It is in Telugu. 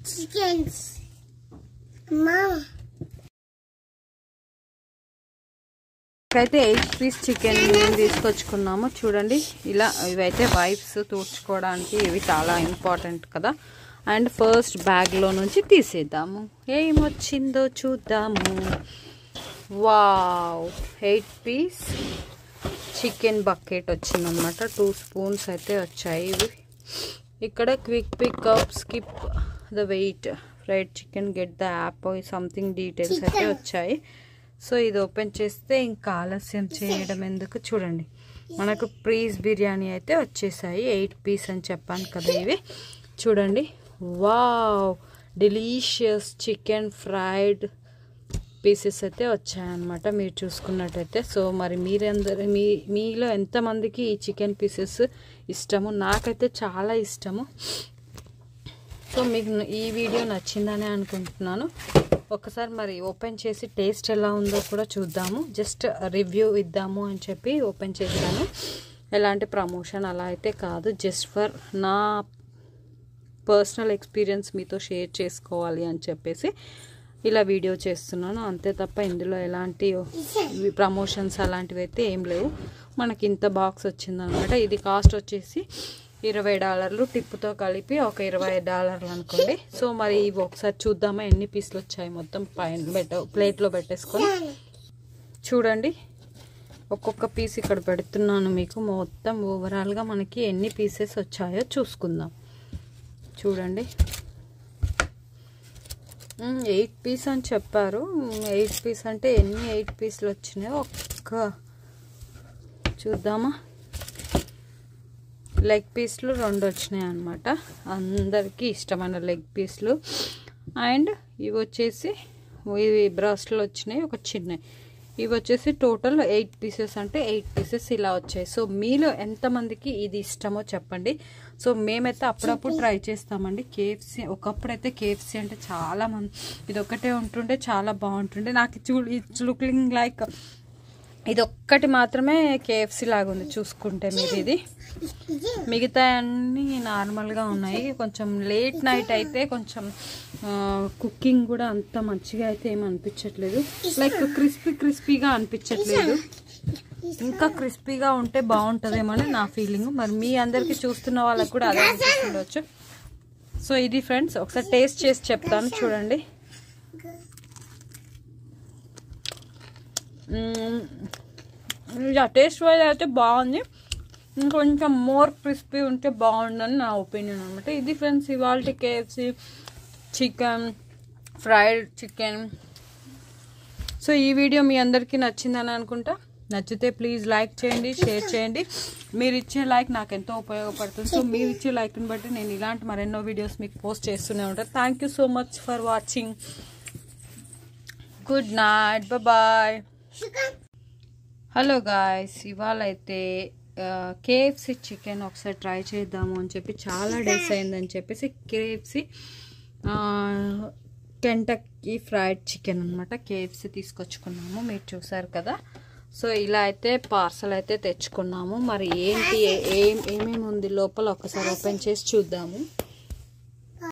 chickens. Mama. అయితే 8 పీస్ చికెన్ తీసుకొచ్చుకున్నాము చూడండి. ఇలా ఇవైతే వైప్స్ తూర్చుకోవడానికి ఇవి చాలా ఇంపార్టెంట్ కదా. అండ్ ఫస్ట్ బ్యాగ్లో నుంచి తీసేద్దాము, ఏమొచ్చిందో చూద్దాము. వావ్, 8 పీస్ చికెన్ బకెట్ వచ్చిందనమాట. 2 స్పూన్స్ అయితే వచ్చాయి. ఇవి ఇక్కడ quick pickup, skip the wait, fried chicken, get the app, something details అయితే వచ్చాయి. సో ఇది ఓపెన్ చేస్తే ఇంకా ఆలస్యం చేయడం ఎందుకు, చూడండి మనకు పీస్ బిర్యానీ అయితే వచ్చేసాయి. 8 పీస్ అని చెప్పాను కదా ఇవి. చూడండి, wow, delicious chicken fried pieces అయితే వచ్చాయన్నమాట మీరు చూసుకున్నట్టయితే. సో మరి మీలో ఎంతమందికి ఈ చికెన్ పీసెస్ ఇష్టము? నాకైతే చాలా ఇష్టము. సో మీకు ఈ వీడియో నచ్చిందని అనుకుంటున్నాను. ఒకసారి మరి ఓపెన్ చేసి టేస్ట్ ఎలా ఉందో కూడా చూద్దాము. జస్ట్ రివ్యూ ఇద్దాము అని చెప్పి ఓపెన్ చేశాను. ఎలాంటి ప్రమోషన్ అలా అయితే కాదు, జస్ట్ ఫర్ నా పర్సనల్ ఎక్స్పీరియన్స్ మీతో షేర్ చేసుకోవాలి అని చెప్పేసి ఇలా వీడియో చేస్తున్నాను అంతే తప్ప ఇందులో ఎలాంటి ప్రమోషన్స్ అలాంటివి అయితే ఏం లేవు. మనకి ఇంత బాక్స్ వచ్చిందనమాట. ఇది కాస్ట్ వచ్చేసి $20, టిప్పుతో కలిపి ఒక $20 అనుకోండి. సో మరి ఇవి ఒకసారి చూద్దామా ఎన్ని పీసులు వచ్చాయి. మొత్తం పైన ప్లేట్లో పెట్టేసుకొని చూడండి. ఒక్కొక్క పీస్ ఇక్కడ పెడుతున్నాను మీకు. మొత్తం ఓవరాల్గా మనకి ఎన్ని పీసెస్ వచ్చాయో చూసుకుందాం. చూడండి, 8 పీస్ అని చెప్పారు. 8 పీస్ అంటే ఎన్ని 8 పీసులు వచ్చినాయో ఒక్క చూద్దామా. లెగ్ పీస్లు 2 వచ్చినాయి అన్నమాట. అందరికీ ఇష్టమైన లెగ్ పీస్లు. అండ్ ఇవి వచ్చేసి ఇవి బ్రాస్ట్లు వచ్చినాయి, ఒక చిన్నవి. ఇవి వచ్చేసి టోటల్ 8 పీసెస్ అంటే 8 పీసెస్ ఇలా వచ్చాయి. సో మీలో ఎంతమందికి ఇది ఇష్టమో చెప్పండి. సో మేమైతే అప్పుడప్పుడు ట్రై చేస్తామండి. KFC ఒకప్పుడైతే KFC అంటే చాలా మంది ఇది ఒక్కటే ఉంటుండే, చాలా బాగుంటుండే. నాకు ఇట్స్ లుకింగ్ లైక్ ఇది ఒక్కటి మాత్రమే KFC లాగా ఉంది చూసుకుంటే మీరు. ఇది మిగతా అన్నీ నార్మల్గా ఉన్నాయి. కొంచెం లేట్ నైట్ అయితే కొంచెం కుకింగ్ కూడా అంత మంచిగా అయితే ఏమి అనిపించట్లేదు. లైక్ క్రిస్పీగా అనిపించట్లేదు. ఇంకా క్రిస్పీగా ఉంటే బాగుంటుందేమో అని నా ఫీలింగ్. మరి మీ అందరికీ చూస్తున్న వాళ్ళకి కూడా అదే అనిపిస్తుండొచ్చు. సో ఇది ఫ్రెండ్స్, ఒకసారి టేస్ట్ చేసి చెప్తాను చూడండి. టేస్ట్ వైజ్ అయితే బాగుంది. ఇంకొంచెం మోర్ క్రిస్పీ ఉంటే బాగుందని నా ఒపీనియన్ అనమాట. ఇది ఫ్రెండ్స్ ఇవాళ KFC chicken fried chicken. So ఈ వీడియో మీ అందరికీ నచ్చిందని అనుకుంటా. నచ్చితే ప్లీజ్ లైక్ చేయండి, షేర్ చేయండి. మీరు ఇచ్చే లైక్ నాకు ఎంతో ఉపయోగపడుతుంది. సో మీరు ఇచ్చే లైక్ని బట్టి నేను ఇలాంటి మరెన్నో వీడియోస్ మీకు పోస్ట్ చేస్తూనే ఉంటాను. Thank you so much for watching. Good night, bye. Hello guys, ఇవాళ అయితే KFC చికెన్ ఒకసారి ట్రై చేద్దాము అని చెప్పి చాలా డేస్ అయిందని చెప్పేసి KFC కెంటక్కీ ఫ్రైడ్ చికెన్ అనమాట KFC తీసుకొచ్చుకున్నాము. మీరు చూసారు కదా. సో ఇలా అయితే పార్సల్ అయితే తెచ్చుకున్నాము. మరి ఏంటి ఏమేమి ఉంది లోపల ఒకసారి ఓపెన్ చేసి చూద్దాము.